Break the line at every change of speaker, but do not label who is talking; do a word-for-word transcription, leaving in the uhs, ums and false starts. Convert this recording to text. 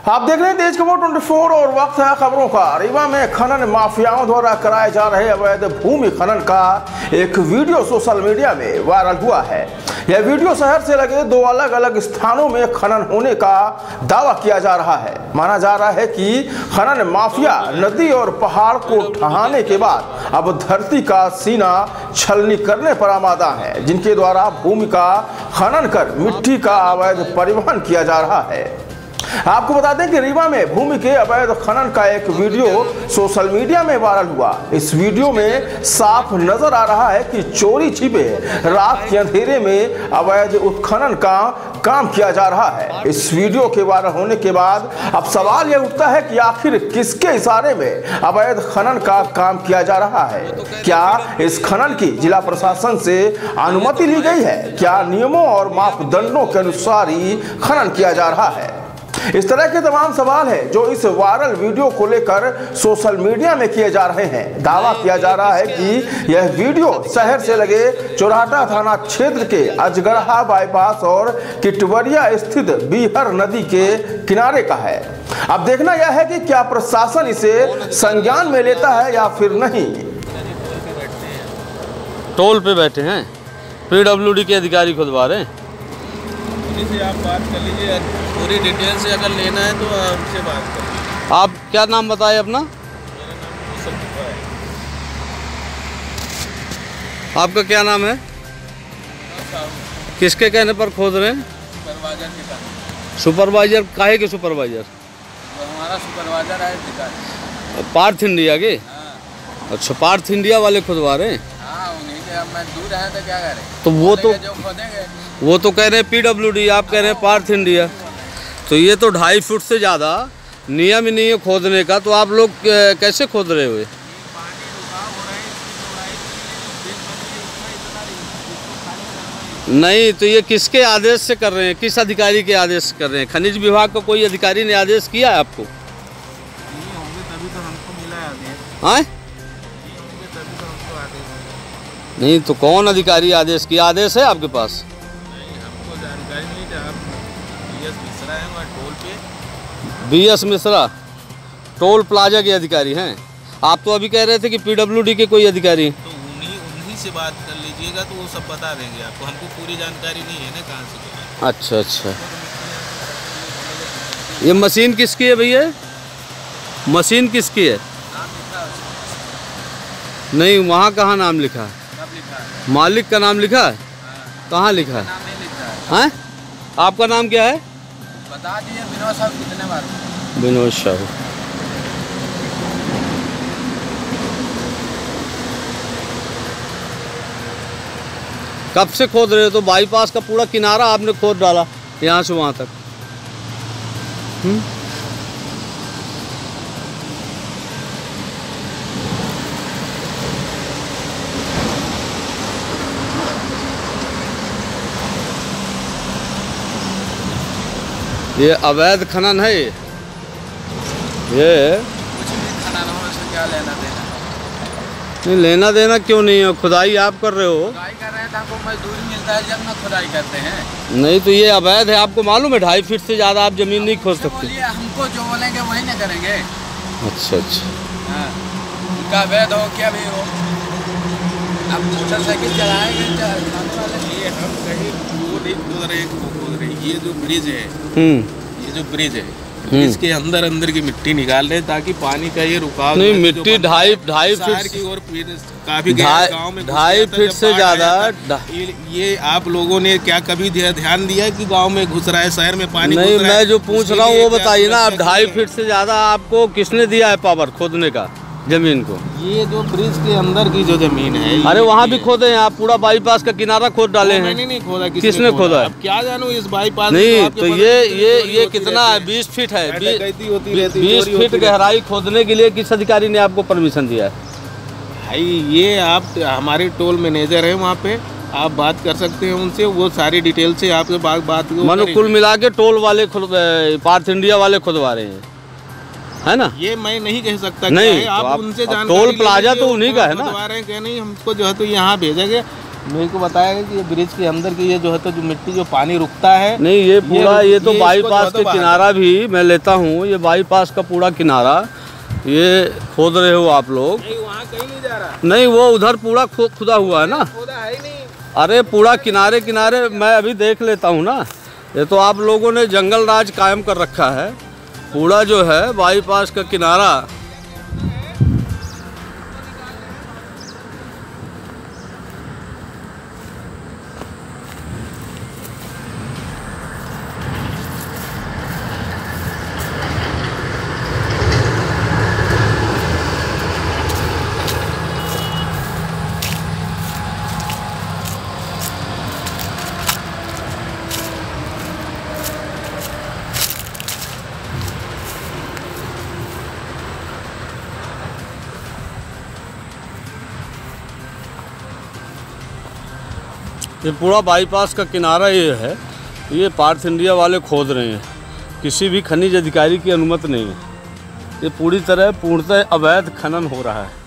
आप देख रहे हैं तेज खबर चौबीस और वक्त है खबरों का। रीवा में खनन माफियाओं द्वारा कराए जा रहे अवैध भूमि खनन का एक वीडियो सोशल मीडिया में वायरल हुआ है। यह वीडियो शहर से लगे दो अलग अलग स्थानों में खनन होने का दावा किया जा रहा है। माना जा रहा है कि खनन माफिया नदी और पहाड़ को ढहाने के बाद अब धरती का सीना छलनी करने पर आमादा है, जिनके द्वारा भूमि का खनन कर मिट्टी का अवैध परिवहन किया जा रहा है। आपको बता दें कि रीवा में भूमि के अवैध खनन का एक वीडियो सोशल मीडिया में वायरल हुआ। इस वीडियो में साफ नजर आ रहा है कि चोरी छिपे रात के अंधेरे में अवैध उत्खनन का काम किया जा रहा है। इस वीडियो के वायरल होने के बाद अब सवाल यह उठता है कि आखिर किसके इशारे में अवैध खनन का काम किया जा रहा है। क्या इस खनन की जिला प्रशासन से अनुमति ली गई है? क्या नियमों और मापदंडों के अनुसार ही खनन किया जा रहा है? इस तरह के तमाम सवाल हैं जो इस वायरल वीडियो को लेकर सोशल मीडिया में किए जा रहे हैं। दावा किया जा रहा है कि यह वीडियो शहर से लगे चौराटा थाना क्षेत्र के अजगरहा बाईपास और किटवरिया स्थित बीहर नदी के किनारे का है। अब देखना यह है कि क्या प्रशासन इसे संज्ञान में लेता है या फिर नहीं।
टोल पे बैठे हैं, पीडब्ल्यूडी के अधिकारी खुदवा रहे हैं।
से आप बात कर लीजिए, पूरी डिटेल से अगर लेना है तो आपसे बात करिए।
आप क्या नाम बताए अपना?
मेरा नाम सब है।
आपका क्या नाम है? किसके कहने पर खोद रहे हैं?
सुपरवाइजर के कहने।
सुपरवाइजर काहे के सुपरवाइजर?
तो हमारा सुपरवाइजर है अधिकारी।
पार्थ इंडिया के?
हाँ।
अच्छा, पार्थ इंडिया वाले खुदवा रहे हैं।
हाँ, उन्हीं के। अब मैं दूर है तो क्या करें?
तो वो तो
जो खोदेंगे
वो तो कह रहे हैं पीडब्ल्यूडी, आप कह रहे हैं पार्थ इंडिया। तो ये तो ढाई फुट से ज़्यादा नियम ही नहीं है खोदने का, तो आप लोग कैसे खोद रहे हुए? नहीं, तो ये किसके आदेश से कर रहे हैं? किस अधिकारी के आदेश से कर रहे हैं? खनिज विभाग का कोई अधिकारी ने आदेश किया है आपको?
नहीं होंगे तभी तो हमको मिला है आदेश।
हाँ,
नहीं होंगे तभी तो हमको आदेश।
नहीं तो कौन अधिकारी आदेश किया? आदेश है आपके पास?
नहीं, हमको जानकारी नहीं था। आप बी एस मिश्रा है वहाँ टोल पे।
B S Mishra toll plaza के अधिकारी हैं। आप तो अभी कह रहे थे कि पीडब्ल्यूडी के कोई अधिकारी।
तो उन्हीं उन्हीं से बात कर लीजिएगा तो वो सब बता देंगे आपको। हमको पूरी जानकारी नहीं है ना कहाँ से क्या है।
अच्छा अच्छा, ये मशीन किसकी है भैया? मशीन किसकी है?
नाम लिखा है उसमें।
नहीं, वहाँ कहाँ नाम लिखा है?
कब लिखा है?
मालिक का नाम लिखा है?
हाँ।
कहाँ लिखा है?
नाम नहीं लिखा है।
हैं? आपका नाम क्या है?
बता दीजिए विनोद साहब कितने बार।
विनोद साहू। कब से खोद रहे हो? तो बाईपास का पूरा किनारा आपने खोद डाला यहाँ से वहाँ तक। हुँ? ये अवैध खनन है। ये ये
कुछ भी खनन हो उससे क्या लेना देना?
नहीं, लेना देना क्यों नहीं है? खुदाई आप कर रहे हो।
खुदाई कर रहे हैं तो हमको मजदूरी मिलता है जब ना खुदाई करते हैं।
नहीं तो ये अवैध है, आपको मालूम है? ढाई फीट से ज़्यादा आप जमीन नहीं खोद सकते।
बोलिए, हमको जो बोलेंगे वही ना करेंगे।
अच्छा अच्छा,
हाँ, उनका अवैध हो क्या भी हो। अब मोटरसाइकिल चलाएंगे ये हम कहीं वो नहीं खोद रहे खोद रहे ये जो ब्रिज है, ये जो ब्रिज है इसके अंदर अंदर की मिट्टी निकाल रहे ताकि पानी का ये रुकाव
नहीं। मिट्टी ढाई ढाई फीट
की और काफी गांव में
ढाई फीट से ज्यादा।
ये, ये आप लोगों ने क्या कभी ध्यान दिया कि गांव में घुस रहा है, शहर में पानी
नहीं?
घुस रहा है?
मैं जो पूछ रहा हूँ वो बताइए ना। आप ढाई फीट से ज्यादा आपको किसने दिया है पावर खोदने का जमीन को?
ये जो ब्रिज के अंदर की जो जमीन है।
अरे वहाँ भी खोदे हैं आप? पूरा बाईपास का किनारा खोद डाले हैं।
मैंने नहीं खोदा।
किसने खोदा है?
अब क्या जानूं इस बाईपास।
नहीं तो ये ये ये कितना है? बीस फीट है। बीस फीट गहराई खोदने के लिए किस अधिकारी ने आपको परमिशन दिया है?
भाई ये आप हमारे टोल मैनेजर है वहाँ पे, आप बात कर सकते हैं उनसे। वो सारी डिटेल से आपसे बात बात
मानो कुल मिला के टोल वाले पार्थ इंडिया वाले खुदवा रहे हैं, है ना?
ये मैं नहीं कह सकता।
नहीं,
आप,
तो आप
उनसे जानकारी
टोल प्लाजा तो उन्हीं का है ना?
रहे हैं कि नहीं हमको जो है तो यहाँ भेजेंगे
मेरे को बताया गया कि ये ब्रिज के अंदर की ये जो है तो जो मिट्टी जो पानी रुकता है
नहीं ये पूरा ये, ये तो
ये
बाईपास के किनारा भी मैं लेता हूँ, ये बाईपास का पूरा किनारा ये खोद रहे हो आप लोग।
नहीं वहाँ कहीं नहीं जा रहा।
नहीं वो उधर पूरा खु, खुदा हुआ है ना।
खुदा है ही नहीं।
अरे पूरा किनारे किनारे मैं अभी देख लेता हूँ ना। ये तो आप लोगों ने जंगल राज कायम कर रखा है। पूरा जो है बाईपास का किनारा ये पूरा बाईपास का किनारा ये है, ये पार्थ इंडिया वाले खोद रहे हैं। किसी भी खनिज अधिकारी की अनुमति नहीं है। ये पूरी तरह पूर्णतः अवैध खनन हो रहा है।